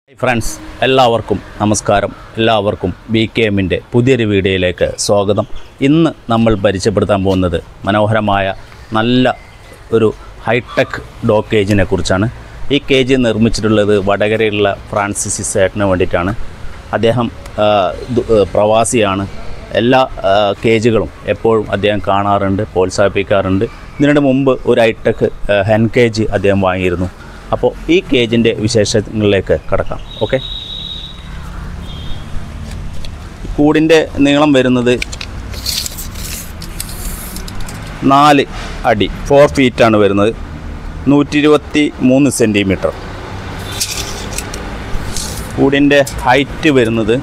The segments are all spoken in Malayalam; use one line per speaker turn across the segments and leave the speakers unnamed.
ഫ്രണ്ട്സ് എല്ലാവർക്കും നമസ്കാരം. എല്ലാവർക്കും VKM ന്റെ പുതിയൊരു വീഡിയോയിലേക്ക് സ്വാഗതം. ഇന്ന് നമ്മൾ പരിചയപ്പെടുത്താൻ പോകുന്നത് മനോഹരമായ നല്ല ഒരു ഹൈടെക് ഡോഗ് കേജിനെ കുറിച്ചാണ്. ഈ കേജ് നിർമ്മിച്ചിട്ടുള്ളത് വടകരയിലുള്ള ഫ്രാൻസിസ് ചേട്ടന് വേണ്ടിയിട്ടാണ്. അദ്ദേഹം പ്രവാസിയാണ്. എല്ലാ കേജുകളും എപ്പോഴും അദ്ദേഹം കാണാറുണ്ട്, പ്രോത്സാഹിപ്പിക്കാറുണ്ട്. ഇതിനു മുമ്പ് ഒരു ഹൈടെക് ഹെൻ കേജ് അദ്ദേഹം വാങ്ങിയിരുന്നു. അപ്പോൾ ഈ കേജിൻ്റെ വിശേഷങ്ങളിലേക്ക് കടക്കാം. ഓക്കെ, കൂടിൻ്റെ നീളം വരുന്നത് 4 അടി 4 ഫീറ്റാണ് വരുന്നത്. 123 സെൻറ്റിമീറ്റർ. കൂടിൻ്റെ ഹൈറ്റ് വരുന്നത്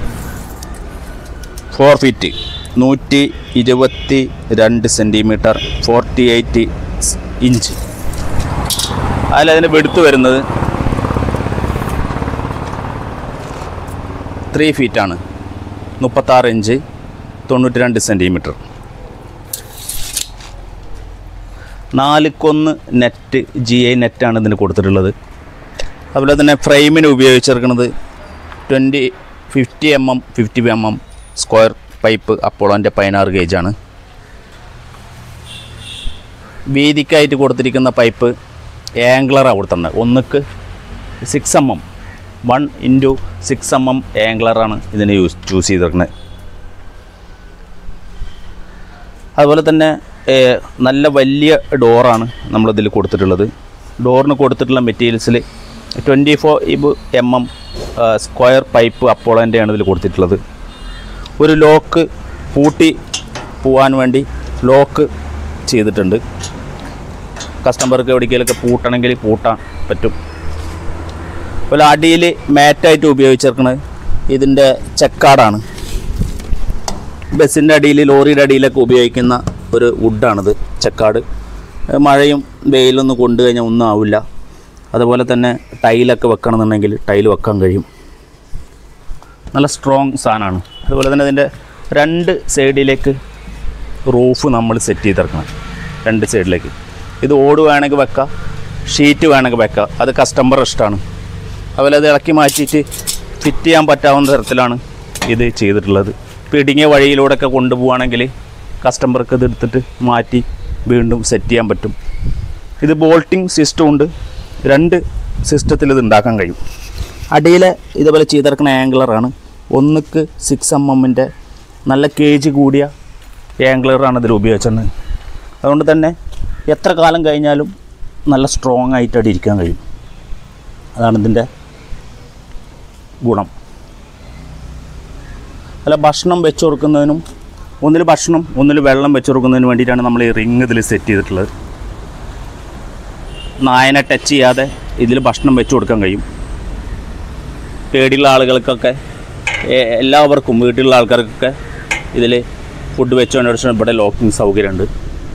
4 ഫീറ്റ് 122 സെൻറ്റിമീറ്റർ 48 ഇഞ്ച്. അതിലതിൻ്റെ വെടുത്ത് വരുന്നത് 3 ഫീറ്റാണ് 36 ഇഞ്ച് 92 സെൻറ്റിമീറ്റർ. 4 നെറ്റ് GI നെറ്റാണ് ഇതിന് കൊടുത്തിട്ടുള്ളത്. അതുപോലെ തന്നെ ഫ്രെയിമിന് ഉപയോഗിച്ചിരിക്കുന്നത് 50 mm 50 mm സ്ക്വയർ പൈപ്പ് അപ്പോളോൻ്റെ 16 ഗേജാണ്. വീതിക്കായിട്ട് കൊടുത്തിരിക്കുന്ന പൈപ്പ് ആംഗ്ലറാണ് കൊടുത്തിട്ടുണ്ട്. ഒന്നിക്ക് 6 mm 1 × 6 mm ആംഗ്ലറാണ് ഇതിന് ചൂസ് ചെയ്തിരിക്കുന്നത്. അതുപോലെ തന്നെ നല്ല വലിയ ഡോറാണ് നമ്മളിതിൽ കൊടുത്തിട്ടുള്ളത്. ഡോറിന് കൊടുത്തിട്ടുള്ള മെറ്റീരിയൽസിൽ 24 mm സ്ക്വയർ പൈപ്പ് അപ്പോളോൻ്റെയാണ് ഇതിൽ കൊടുത്തിട്ടുള്ളത്. ഒരു ലോക്ക് പൂട്ടി പോകാൻ വേണ്ടി ലോക്ക് ചെയ്തിട്ടുണ്ട്. കസ്റ്റമർക്ക് എവിടേക്കെങ്കിലൊക്കെ പൂട്ടണമെങ്കിൽ പൂട്ടാൻ പറ്റും. അതുപോലെ അടിയിൽ മാറ്റായിട്ട് ഉപയോഗിച്ചിരിക്കുന്നത് ഇതിൻ്റെ ചെക്കാടാണ്. ബസ്സിൻ്റെ അടിയിൽ ലോറിയുടെ അടിയിലൊക്കെ ഉപയോഗിക്കുന്ന ഒരു വുഡാണിത് ചെക്കാട്. മഴയും വെയിലൊന്നും കൊണ്ടു കഴിഞ്ഞാൽ ഒന്നും ആവില്ല. അതുപോലെ തന്നെ ടൈലൊക്കെ വെക്കണമെന്നുണ്ടെങ്കിൽ ടൈൽ വെക്കാൻ കഴിയും. നല്ല സ്ട്രോങ് സാധനമാണ്. അതുപോലെ തന്നെ ഇതിൻ്റെ 2 സൈഡിലേക്ക് റൂഫ് നമ്മൾ സെറ്റ് ചെയ്തിറക്കണം. 2 സൈഡിലേക്ക് ഇത് ഓട് വേണമെങ്കിൽ വെക്കാം, ഷീറ്റ് വേണമെങ്കിൽ വെക്കാം. അത് കസ്റ്റമർ ഇഷ്ടമാണ്. അതുപോലെ അത് ഇളക്കി മാറ്റിയിട്ട് ഫിറ്റ് ചെയ്യാൻ പറ്റാവുന്ന തരത്തിലാണ് ഇത് ചെയ്തിട്ടുള്ളത്. പിടിങ്ങിയ വഴിയിലൂടെയൊക്കെ കൊണ്ടുപോവുകയാണെങ്കിൽ കസ്റ്റമർക്ക് ഇത് എടുത്തിട്ട് മാറ്റി വീണ്ടും സെറ്റ് ചെയ്യാൻ പറ്റും. ഇത് ബോൾട്ടിങ് സിസ്റ്റം ഉണ്ട്. 2 സിസ്റ്റത്തിൽ ഇത് ഉണ്ടാക്കാൻ കഴിയും. അടിയിൽ ഇതേപോലെ ചെയ്തിറക്കുന്ന ആംഗ്ലറാണ്. 1/6 mm നല്ല കേജ് കൂടിയ ആംഗ്ലറാണ് ഇതിൽ ഉപയോഗിച്ചത്. അതുകൊണ്ട് തന്നെ എത്ര കാലം കഴിഞ്ഞാലും നല്ല സ്ട്രോങ് ആയിട്ട് അവിടെ ഇരിക്കാൻ കഴിയും. അതാണ് ഇതിൻ്റെ ഗുണം. അല്ല, ഭക്ഷണം വെച്ച് കൊടുക്കുന്നതിനും ഒന്നിൽ ഭക്ഷണം ഒന്നിൽ വെള്ളം വെച്ച് കൊടുക്കുന്നതിന് വേണ്ടിയിട്ടാണ് നമ്മൾ ഈ റിങ് ഇതിൽ സെറ്റ് ചെയ്തിട്ടുള്ളത്. നായനെ ടച്ച് ചെയ്യാതെ ഇതിൽ ഭക്ഷണം വെച്ച് കൊടുക്കാൻ കഴിയും. പേടിയുള്ള ആളുകൾക്കൊക്കെ എല്ലാവർക്കും വീട്ടിലുള്ള ആൾക്കാർക്കൊക്കെ ഇതിൽ ഫുഡ് വെച്ചുകൊണ്ട് ഇവിടെ ലോക്കിംഗ് സൗകര്യമുണ്ട്.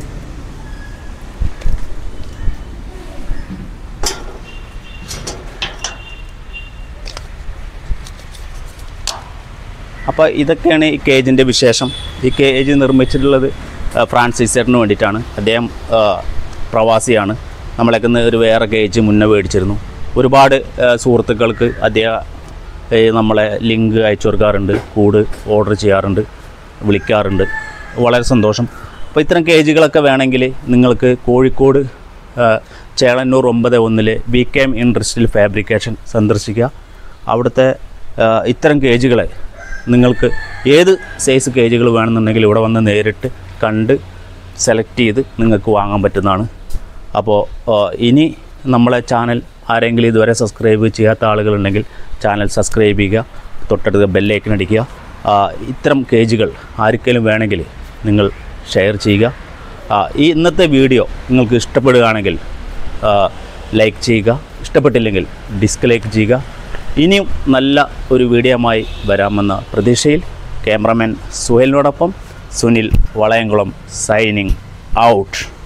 അപ്പോൾ ഇതൊക്കെയാണ് ഈ കേജിൻ്റെ വിശേഷം. ഈ കേജ് നിർമ്മിച്ചിട്ടുള്ളത് ഫ്രാൻസിസ് ചേട്ടന് വേണ്ടിയിട്ടാണ്. അദ്ദേഹം പ്രവാസിയാണ്. നമ്മളൊക്കെ ഒരു വേറെ കേജ് മുന്നേ മേടിച്ചിരുന്നു. ഒരുപാട് സുഹൃത്തുക്കൾക്ക് അദ്ദേഹം നമ്മളെ ലിങ്ക് അയച്ചു കൊടുക്കാറുണ്ട്, കൂട് ഓർഡർ ചെയ്യാറുണ്ട്, വിളിക്കാറുണ്ട്. വളരെ സന്തോഷം. അപ്പോൾ ഇത്തരം കേജുകളൊക്കെ വേണമെങ്കിൽ നിങ്ങൾക്ക് Kozhikode Chelannur 9/1 VKM industrial fabrication സന്ദർശിക്കുക. അവിടുത്തെ ഇത്തരം കേജുകളെ നിങ്ങൾക്ക് ഏത് സൈസ് കേജുകൾ വേണമെന്നുണ്ടെങ്കിൽ ഇവിടെ വന്ന് നേരിട്ട് കണ്ട് സെലക്ട് ചെയ്ത് നിങ്ങൾക്ക് വാങ്ങാൻ പറ്റുന്നതാണ്. അപ്പോൾ ഇനി നമ്മളെ ചാനൽ ആരെങ്കിലും ഇതുവരെ സബ്സ്ക്രൈബ് ചെയ്യാത്ത ആളുകളുണ്ടെങ്കിൽ ചാനൽ സബ്സ്ക്രൈബ് ചെയ്യുക, തൊട്ടടുത്ത് ബെല്ലൈക്കൺ അടിക്കുക. ഇത്തരം കേജുകൾ ആർക്കെങ്കിലും വേണമെങ്കിൽ നിങ്ങൾ ഷെയർ ചെയ്യുക. ഈ ഇന്നത്തെ വീഡിയോ നിങ്ങൾക്ക് ഇഷ്ടപ്പെടുകയാണെങ്കിൽ ലൈക്ക് ചെയ്യുക, ഇഷ്ടപ്പെട്ടില്ലെങ്കിൽ ഡിസ്ലൈക്ക് ചെയ്യുക. ഇനിയും നല്ല ഒരു വീഡിയോയുമായി വരാമെന്ന പ്രതീക്ഷയിൽ ക്യാമറമാൻ സുഹേലിനോടൊപ്പം സുനിൽ വളയംകുളം സൈനിങ് ഔട്ട്.